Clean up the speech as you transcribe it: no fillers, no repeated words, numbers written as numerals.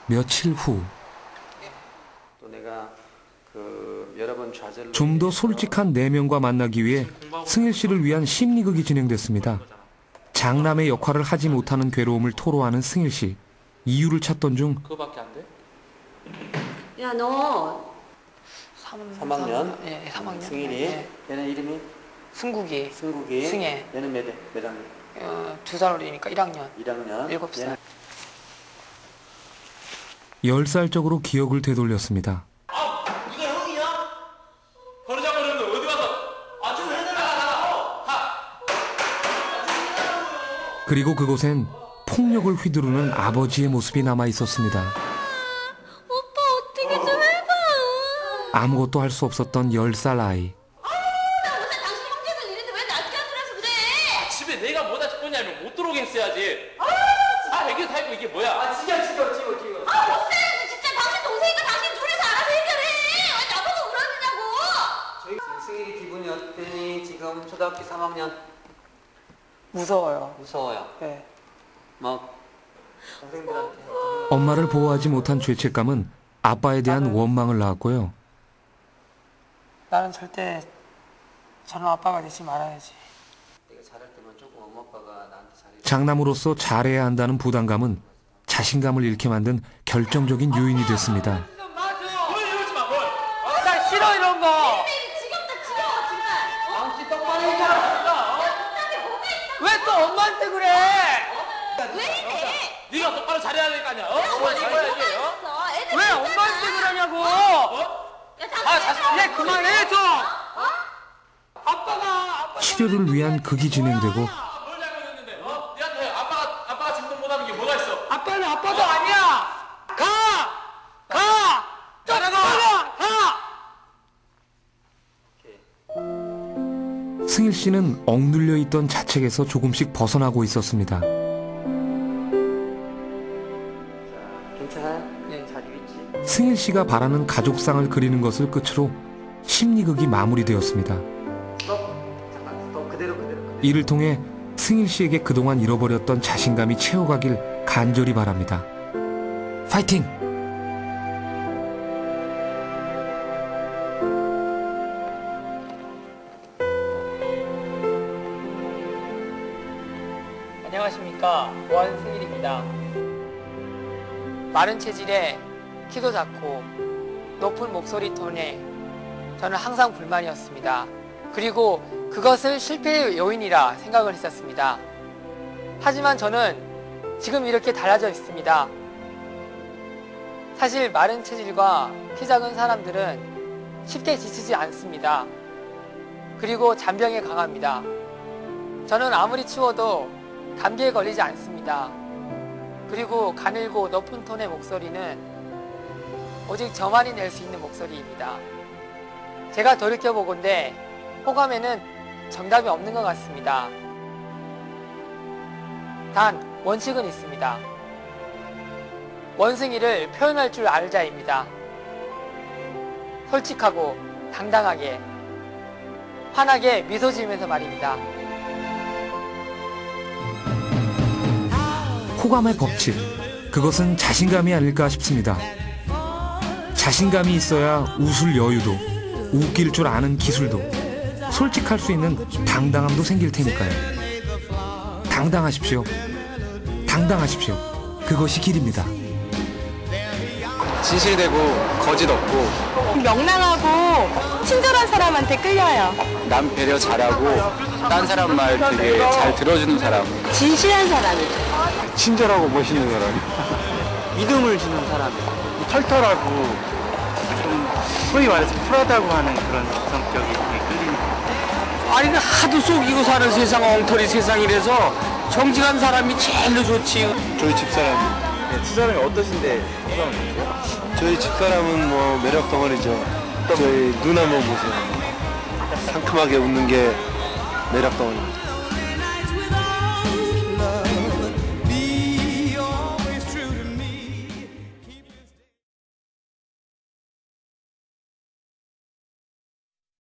며칠 후 좀 더 솔직한 내면과 만나기 위해 승일 씨를 위한 심리극이 진행됐습니다. 장남의 역할을 하지 못하는 괴로움을 토로하는 승일 씨. 이유를 찾던 중 그거밖에 안 돼? 야, 너 3학년? 예, 3학년. 승일이. 예. 얘는 이름이? 승국이. 승혜. 얘는 몇 학년? 2살 어리니까 1학년. 1학년. 7살. 10살적으로 기억을 되돌렸습니다. 이거 형이야? 버르장머리인데 어디 가서 아주 해내라. 그리고 그곳엔 폭력을 휘두르는 아버지의 모습이 남아 있었습니다. 오빠 어떻게 좀 해봐. 아무것도 할 수 없었던 10살 아이. 나 오늘 당신 형제들 이랬는데 왜 낮게 안 들어와서 그래? 집에 내가 뭐다 싶었냐면 못 들어오게 했어야지. 이게 다 이거 이게 뭐야? 못 살겠어 진짜. 당신 동생이니까 당신 둘이서 알아서 해결해. 왜 나보고 그러느냐고. 승일이 기분이 어땠니? 지금 초등학교 3학년. 무서워요. 무서워요. 예. 동생들한테. 엄마를 보호하지 못한 죄책감은 아빠에 대한 원망을 낳았고요. 나는 절대 저런 아빠가 되지 말아야지. 내가 잘할 때만 조금 엄마 아빠가 나한테 잘해. 장남으로서 잘해야 한다는 부담감은 자신감을 잃게 만든 결정적인 요인이 됐습니다. 뭘 이러지 마 뭘. 나 싫어 이런 거. 지겹다 정말. 당신 똑바로 해라. 왜 또 엄마한테 그래? 왜 이래? 네가 똑바로 잘해야 될 거 아니야. 엄마 잘해야지. 왜 엄마한테 그러냐고. 얘 그만해 좀. 아빠. 치료를 위한 극이 진행되고 뭘 잘못했는데? 니한테 아빠가 진동 못하는 게 뭐가 있어? 아빠는 아빠도 아니야. 가. 나가. 승일 씨는 억눌려 있던 자책에서 조금씩 벗어나고 있었습니다. 괜찮아? 네. 잘 있지? 승일 씨가 바라는 가족상을 그리는 것을 끝으로 심리극이 마무리되었습니다. 잠깐 그대로. 이를 통해 승일 씨에게 그동안 잃어버렸던 자신감이 채워가길 간절히 바랍니다. 파이팅! 안녕하십니까, 원승일입니다. 마른 체질에 키도 작고 높은 목소리 톤에 저는 항상 불만이었습니다. 그리고 그것을 실패의 요인이라 생각을 했었습니다. 하지만 저는 지금 이렇게 달라져 있습니다. 사실 마른 체질과 키 작은 사람들은 쉽게 지치지 않습니다. 그리고 잔병에 강합니다. 저는 아무리 추워도 감기에 걸리지 않습니다. 그리고 가늘고 높은 톤의 목소리는 오직 저만이 낼 수 있는 목소리입니다. 제가 돌이켜보건대 호감에는 정답이 없는 것 같습니다. 단 원칙은 있습니다. 원승이를 표현할 줄 아는 자입니다. 솔직하고 당당하게 환하게 미소 지으면서 말입니다. 호감의 법칙, 그것은 자신감이 아닐까 싶습니다. 자신감이 있어야 웃을 여유도, 웃길 줄 아는 기술도, 솔직할 수 있는 당당함도 생길 테니까요. 당당하십시오. 당당하십시오. 그것이 길입니다. 진실되고 거짓 없고 명랑하고 친절한 사람한테 끌려요. 남 배려 잘하고 딴 사람 말 되게 잘 들어주는 사람, 진실한 사람이죠. 친절하고 멋있는 사람, 믿음을 주는 사람. 털털하고 좀 소위 말해서 쿨하다고 하는 그런 성격이 되게 끌리는. 아니 하도 속이고 사는 세상 엉터리 세상이라서 정직한 사람이 제일로 좋지. 저희 집사람. 네, 집사람이 어떠신데? 저희 집사람은 뭐 매력 덩어리죠. 저희 눈 한번 보세요. 상큼하게 웃는 게 매력 덩어리입니다.